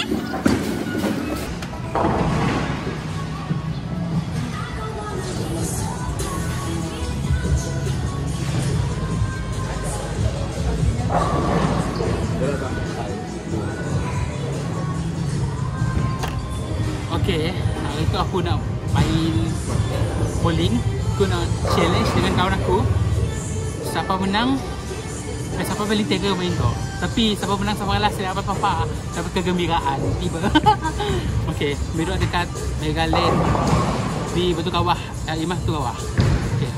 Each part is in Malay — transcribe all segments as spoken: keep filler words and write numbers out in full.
Okay, hari tu aku nak main bowling. Aku nak challenge dengan kawan aku. Siapa menang, eh, siapa paling tega main tu. Tapi siapa menang, siapa kalah, saya dapat apa-apa. Dapat kegembiraan tiba. Okay, duduk dekat Mega Lane di Batu Kawah, eh, Imah Batu Kawah. Okay.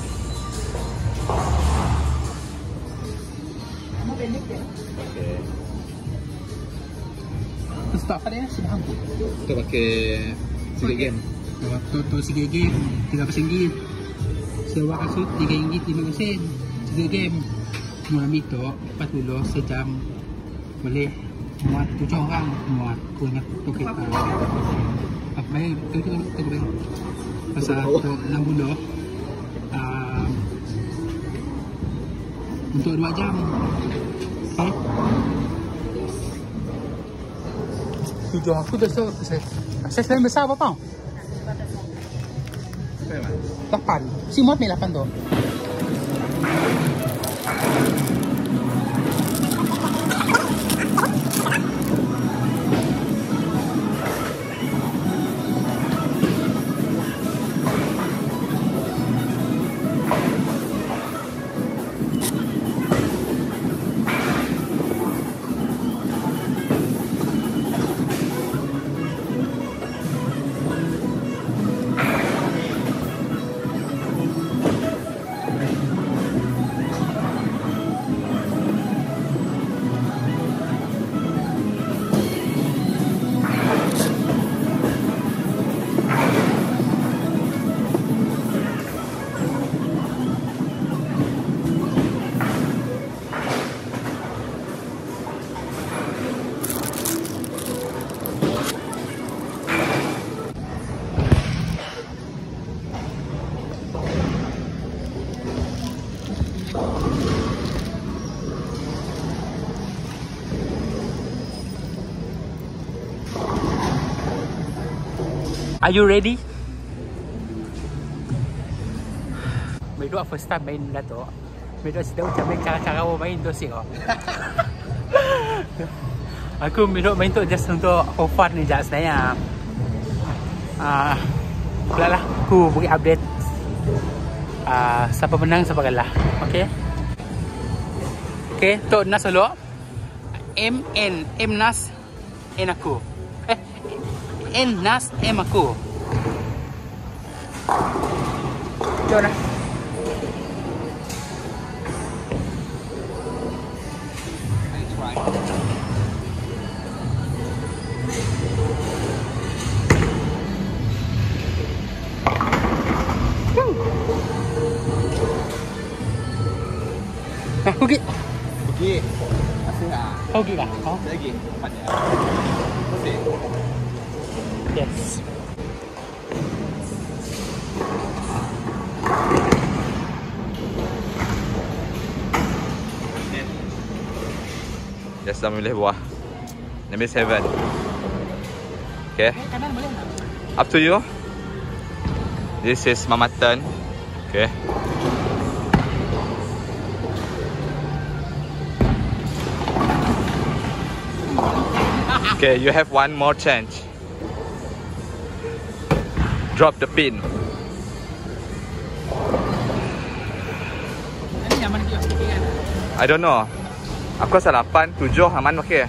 Kamu pendek ya? Okay. Start apa dia? Sudah hampir. Kita pakai sikit game. Waktu tu sikit game, tiga persen game. Sewa kasut tiga ringgit lima sen. Tiga game. Mula itu empat puluh sejam. Boleh muat tujuh orang. Muat punya tu kita. Apa baik? Tu tu tu baik. Pasal tu enam puluh. Uh, untuk dua jam. Okay. Tujuh aku dah so saya. Saya selain besar apa tau? Lapan. Si muat ni lapan tu. Are you ready? Medok first time main Dato'. Medok sedang macam main cara-cara orang main tu sih. Aku medok main tu just untuk for fun ni je sebenarnya. Ah, uh, lah aku bagi update. Ah, uh, siapa menang siapa kalah. Okay? Okay, tu Nas dulu. M N M Nas N aku. Eh, N Nas M aku. Jom lah. Nah, pergi. Pergi. Masih tak? Kau pergi kah? Kau? Lagi. Pandai. Masih. Yes. Just dah milih buah. Number seven. Okay. Kanan boleh tak? Up to you. This is Mama turn. Okay. Okay, you have one more chance. Drop the pin. Ini yang mana dia pakai kan? I don't know. Aku rasa lapan, tujuh aman pakai.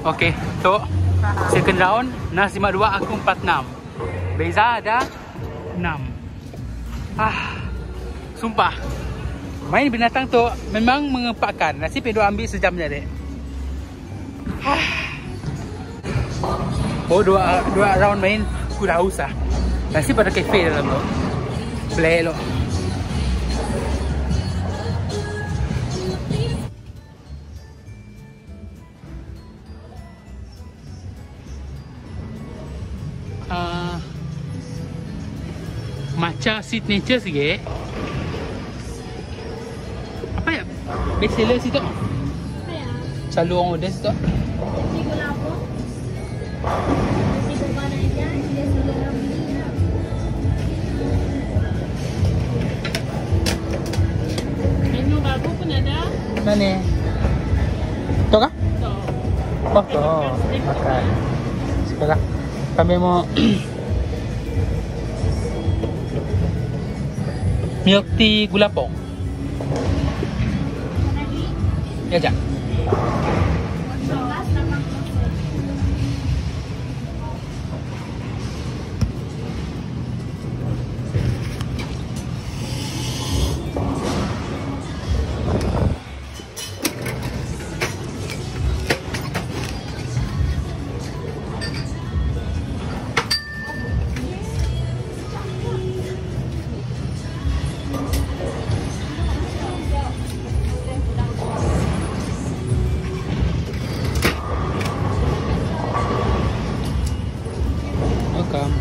Okay, so second round Nas lima dua, aku empat enam. Beza ada enam. Ah, sumpah main binatang tu memang mengepakkan. Nasib Edo ambil sejam je dek. Ah. Oh, dua, dua round main aku dah haus lah. Nasib ada kafe dalam tu. Play lo. Uh, matcha signature sikit. Apa ya? Best seller situ. Apa ya? Selalu orang order situ. Nasi gula apa? Nasi gula aja, dia sudah beli ya. Menu baru pun ada. Mana? Tu kah? So, Oh, tu. Makan. Sekarang kami mau milk tea gula pong. Ya, Jak. Welcome.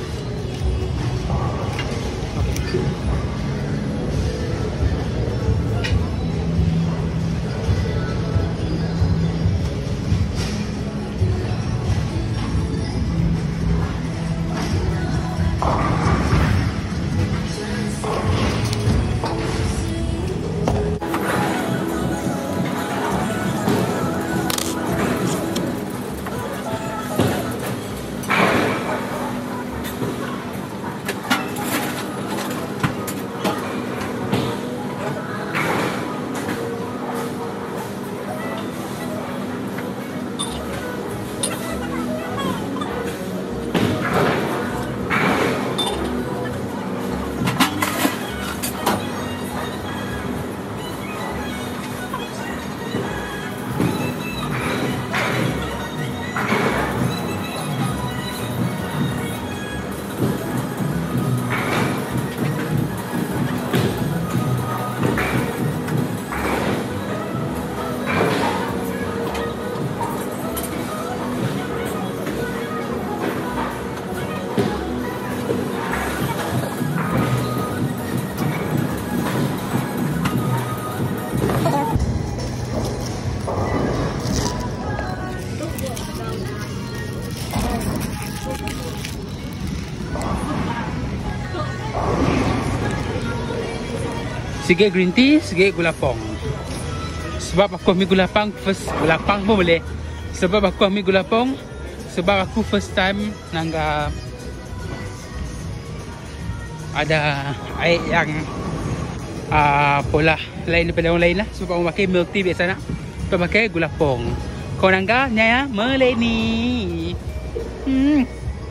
Sikit green tea, sikit gula pong. Sebab aku ambil gula pong first, gula pong pun boleh. Sebab aku ambil gula pong, sebab aku first time nangga ada air yang uh, pola lain daripada orang lain lah. Sebab orang pakai milk tea biasa nak, tu pakai gula pong. Kau nangga nyaya meleni. Hmm.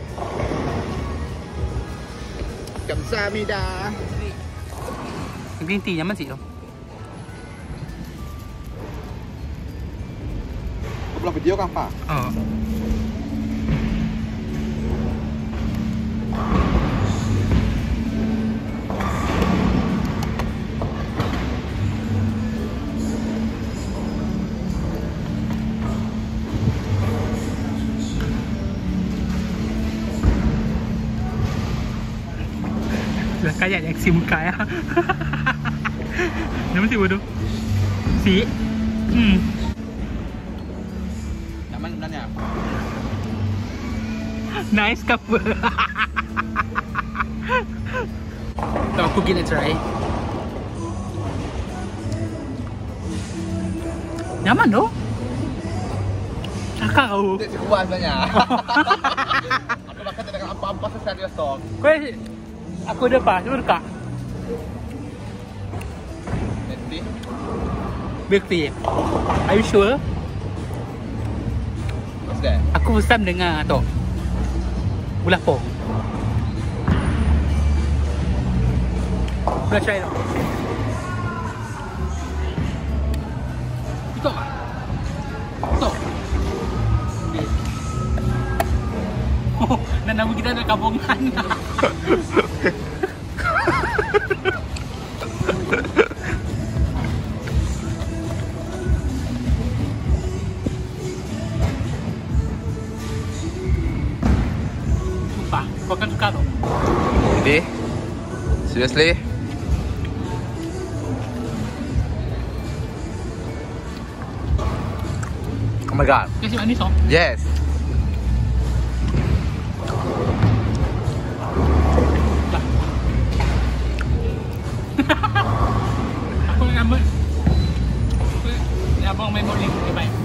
Kamsahamnida. Green tea nyaman sih tu. Kau buat video kan Pak? Oh. Sudah kaya reaksi muka ya. Nama si bodoh. Si. Hmm. Nyaman sebenarnya. Nice couple. So aku gonna try. Nyaman doh. Cakap kau. Tidak cukup sebenarnya. Aku makan tidak apa-apa seserius dong. Kau aku ada apa? Cuba dekat. Nanti. Milk tea. Are you sure? that? Aku first time dengar tu. Ulah pong. Ulah try tu. Itu apa? Itu. Oh, dan nama kita ada kampungan. Sumpah, kau akan suka tu. Really? Seriously? Oh my god. Kasi manis oh. Yes. Aku nak gambar. Ni abang main bowling. Okay, bye.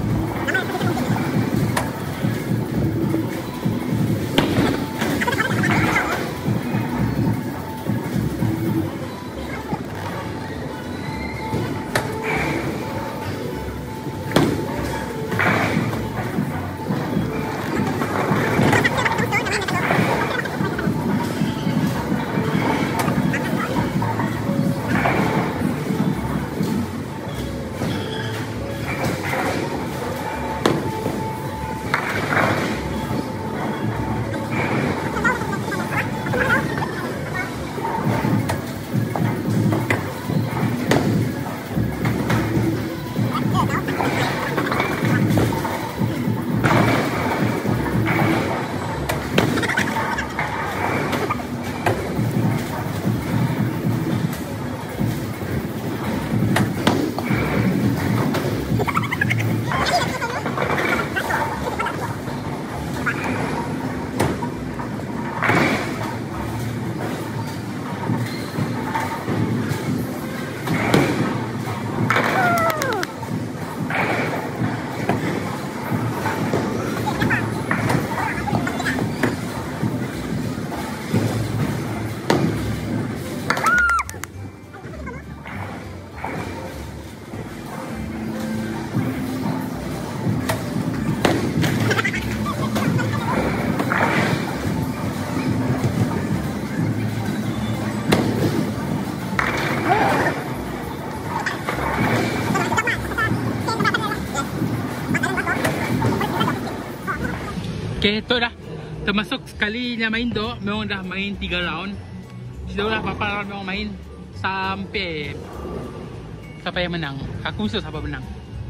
Okay, tu dah termasuk sekali dia main tu, memang dah main tiga round. Situ dah berapa round memang main sampai siapa yang menang. Aku mesti siapa menang.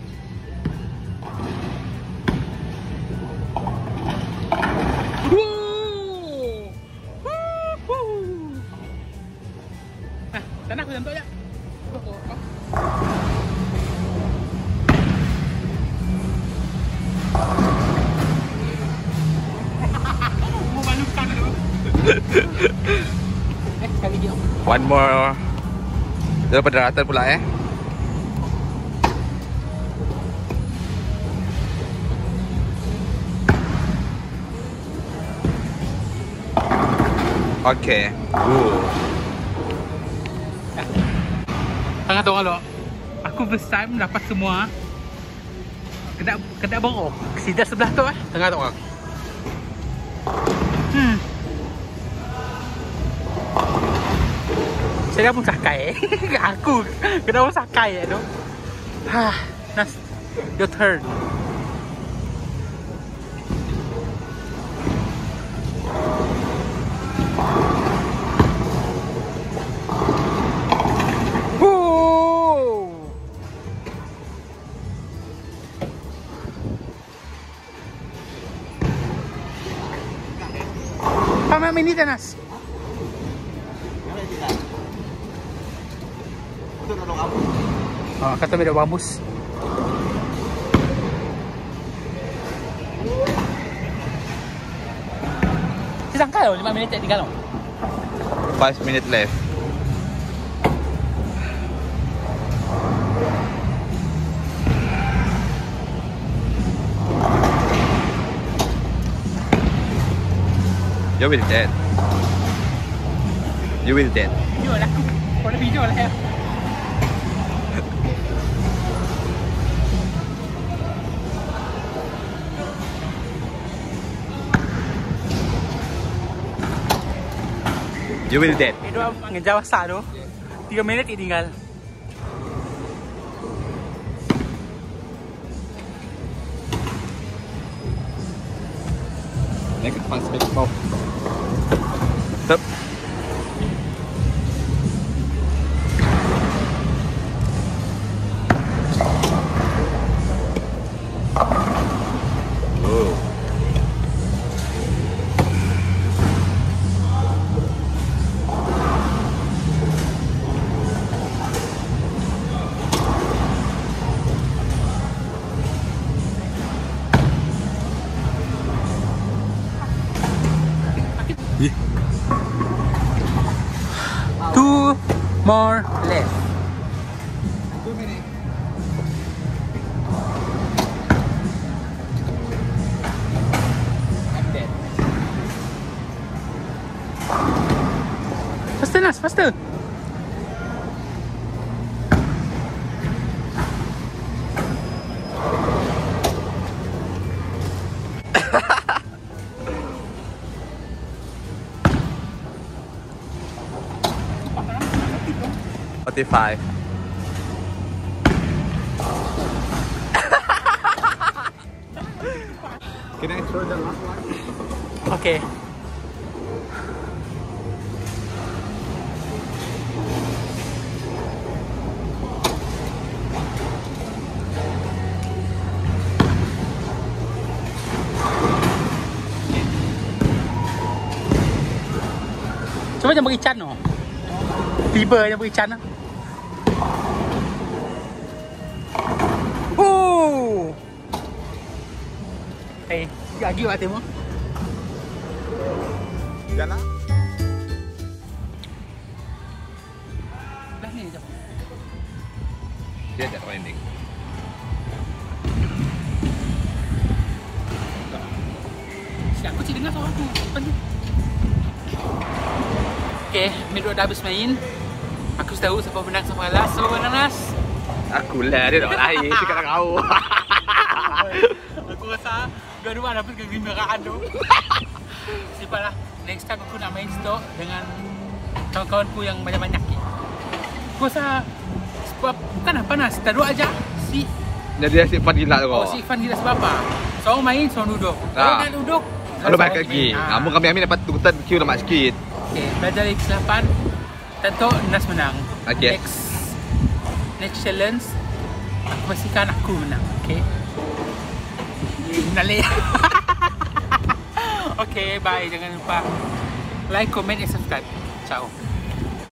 Woo! Woo! Woo! Ah, sana aku jantung je. Eh, sekali lagi. One more. Daripada daratan pula eh. Okay. Ooh. Tengah tu kalau aku first time dapat semua. Kena kena borok. Sida sebelah tu ah. Tengah tu orang. Hmm. Saya pun sakai. Aku kenapa sakai tu? Ha, nas your turn. How many tenas? Ah, kata beda bambus. Sisangka loh, lima minit tinggal loh. Five minutes left. You will dead. You will dead. Video lah. Kau ada video lah ya. You will dead. Itu ngejawa sa tu. tiga minit tinggal. Next one speak pop. Stop. Oh. Two more left. Two minutes. I'm dead. Faster Nas, faster. forty-five. Can I throw the last one? Okay. Coba jangan bagi Chan no. Tiba yang bagi Chan. Oh. Eh, lagi buat temu. Jalan. Dah ni je. Dia tak landing. Siap aku cik dengar suara aku. Depan tu. Okay, Midro dah habis main. Aku tahu siapa menang siapa kalah. Siapa menang Nas? Aku lah, dia tak lain. Dia kata kau. Aku rasa dua-dua dapat kegembiraan tu. Sipalah. Next time aku nak main stok dengan kawan-kawanku yang banyak-banyak. Aku rasa sebab bukan apa Nas, kita dua aja. Si Jadi asyik Fadilah tu. Oh, si Irfan gila sebab apa? Seorang main, seorang duduk. Kalau Ah. nak duduk, Kalau balik lagi. Namun kami ambil dapat tukutan Q lemah sikit. Okay, belajar dari kesilapan. Tentu Nas menang. Okay. Next next challenge, aku pastikan aku menang. Okay. Nalih. Okay, bye. Jangan lupa like, comment, and subscribe. Ciao.